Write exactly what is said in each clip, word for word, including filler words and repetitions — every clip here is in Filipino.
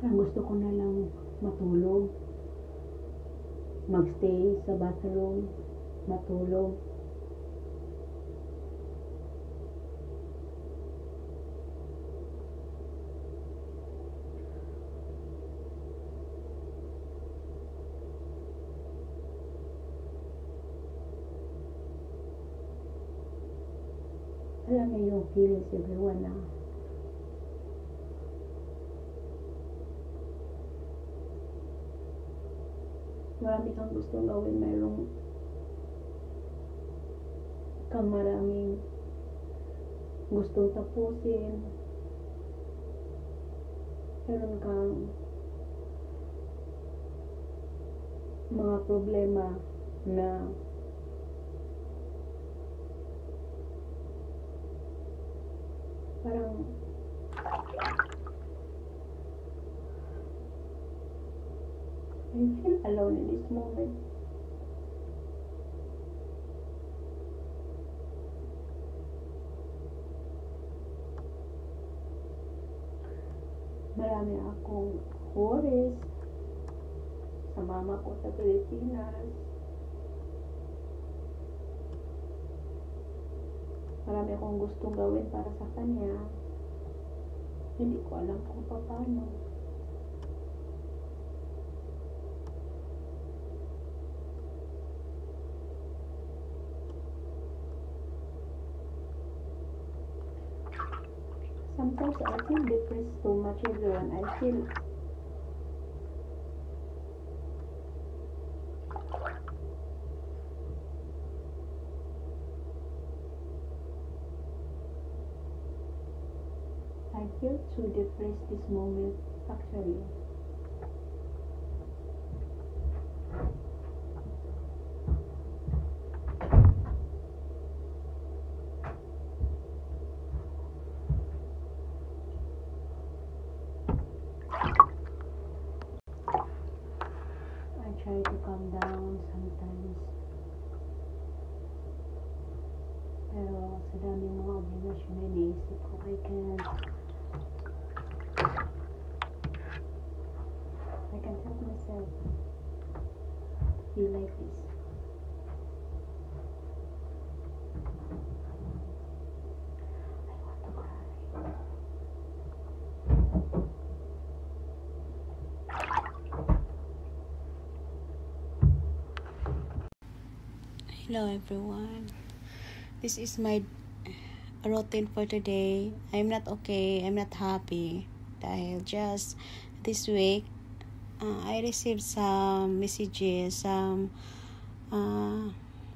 Parang gusto ko na lang matulog, magstay sa bathroom, matulog. Alam niyo yung feelings everyone na marami kang gustong gawin, mayroong kang maraming gustong tapusin, meron kang mga problema na parang I feel alone in this moment. Marami akong worries sa mama ko sa Pilipinas. Marami akong gustong gawin para sa kanya. Hindi ko alam kung paano. Sometimes I feel depressed too much, everyone. I feel I feel too depressed this moment, actually. Try to calm down sometimes, pero sa daming mga obligasyon na iniisip ko, I can't I can't help myself to feel like this. I want to cry. Hello everyone, this is my routine for today. I'm not okay, I'm not happy dahil just this week uh, I received some messages, some uh,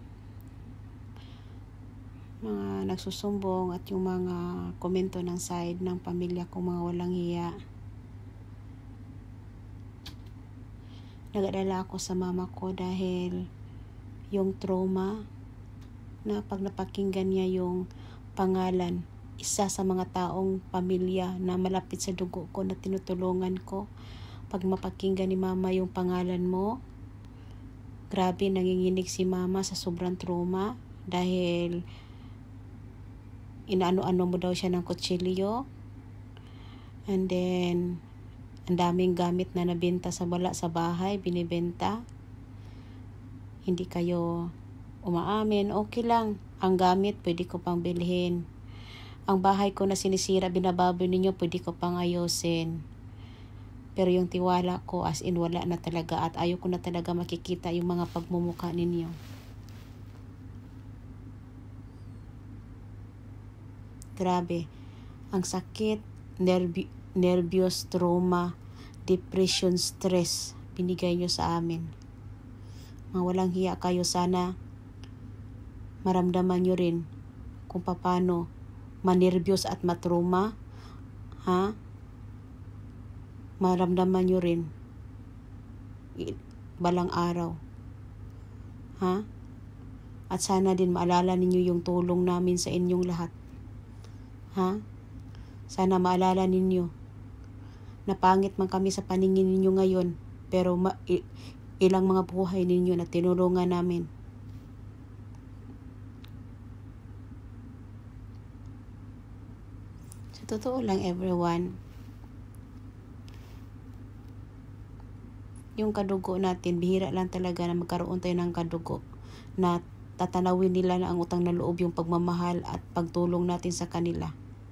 mga nagsusumbong at yung mga komento ng side ng pamilya kong mga walang hiya. Nag-alala ako sa mama ko dahil yung trauma na pag napakinggan niya yung pangalan, isa sa mga taong pamilya na malapit sa dugo ko na tinutulungan ko, pag mapakinggan ni mama yung pangalan mo, grabe, nanginginig si mama sa sobrang trauma dahil inaano-ano mo daw siya ng kutsilyo, and then ang daming gamit na nabenta sa wala sa bahay, binibenta. Hindi kayo umaamin, okay lang. Ang gamit, pwede ko pang bilhin. Ang bahay ko na sinisira, binababoy ninyo, pwede ko pang ayusin. Pero yung tiwala ko, as in, wala na talaga. At ayaw ko na talaga makikita yung mga pagmumukha ninyo. Grabe. Ang sakit, nervi- nervyos, trauma, depression, stress, binigay nyo sa amin. Mga walang hiya kayo, sana maramdaman nyo rin kung paano manervyos at matruma, ha? Maramdaman nyo rin balang araw, ha? At sana din maalala ninyo yung tulong namin sa inyong lahat, ha? Sana maalala ninyo na pangit man kami sa paningin ninyo ngayon, pero ma- ilang mga buhay ninyo na tinulungan namin. Sa totoo lang, everyone, yung kadugo natin, bihira lang talaga na magkaroon tayo ng kadugo na tatanawin nila na ang utang na loob yung pagmamahal at pagtulong natin sa kanila.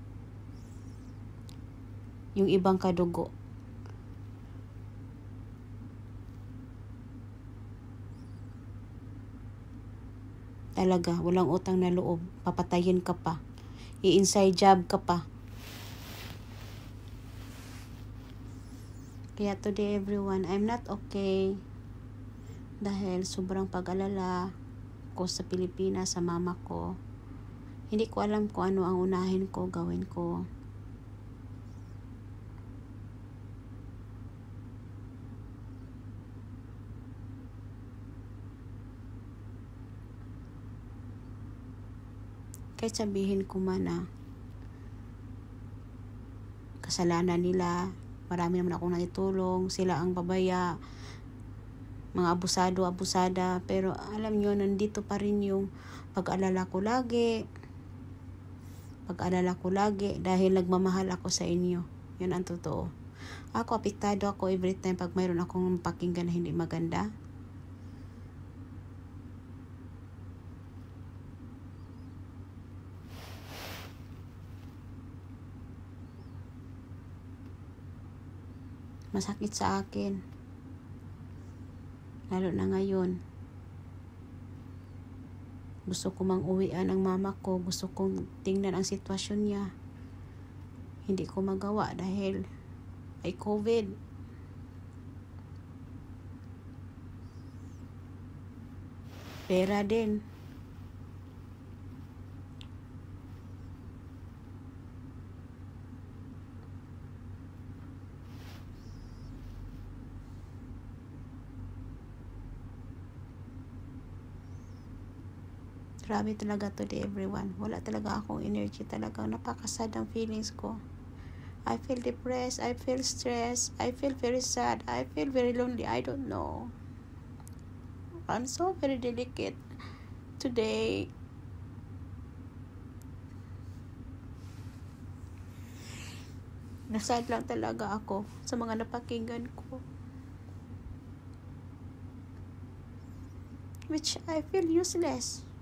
Yung ibang kadugo, talaga, walang utang na loob. Papatayin ka pa. I-inside job ka pa. Kaya today everyone, I'm not okay. Dahil sobrang pag-alala ko sa Pilipinas, sa mama ko. Hindi ko alam kung ano ang unahin ko, gawin ko. Kahit sabihin ko man na kasalanan nila, marami naman akong naitulong, sila ang babaya, mga abusado, abusada, pero alam nyo, nandito pa rin yung pag-alala ko lagi, pag-alala ko lagi, dahil nagmamahal ako sa inyo. Yun ang totoo. Ako, apektado ako every time pag mayroon akong pakinggan na hindi maganda. Masakit sa akin. Lalo na ngayon. Gusto ko mang uwian ang mama ko. Gusto kong tingnan ang sitwasyon niya. Hindi ko magawa dahil ay COVID. Pera din. Grabe talaga today everyone. Wala talaga akong energy talaga. Napakasad ang feelings ko. I feel depressed. I feel stressed. I feel very sad. I feel very lonely. I don't know. I'm so very delicate today. Nasad lang talaga ako sa mga napakinggan ko. Which I feel useless.